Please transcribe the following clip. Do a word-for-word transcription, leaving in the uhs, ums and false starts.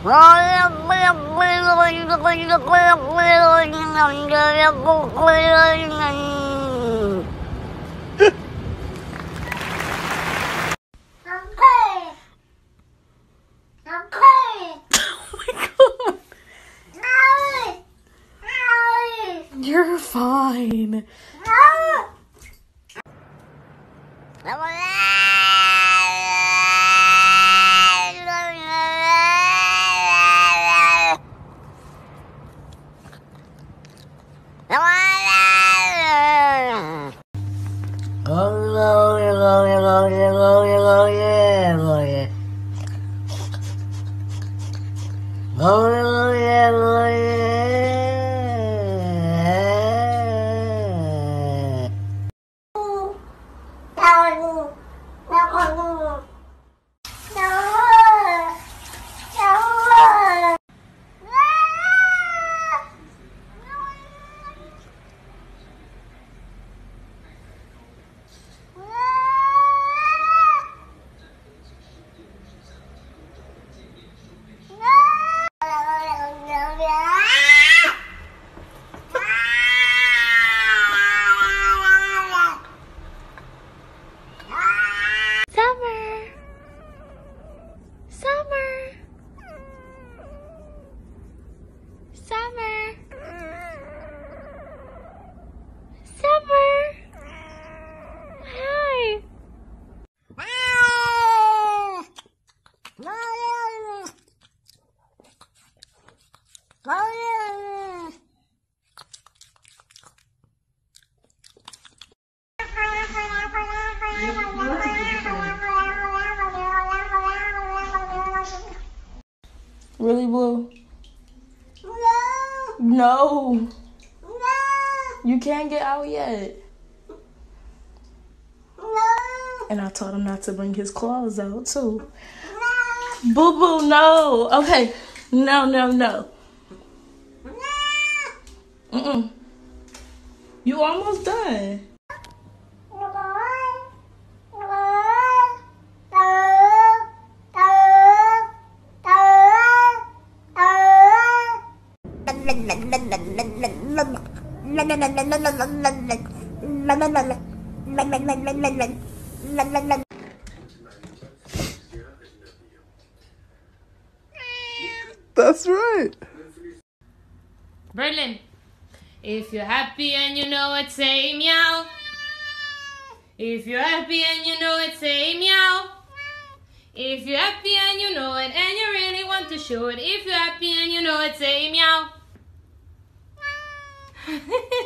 You're fine. Really, Blue? No. No. No. You can't get out yet. No. And I told him not to bring his claws out, too. No. Boo Boo, no. Okay. No, no, no. No. Mm-mm. You almost done. That's right. Berlin, if you're happy and you know it, say meow. If you're happy and you know it, say meow. If you're happy and you know it and you really want to show it, if you're happy and you know it, say meow.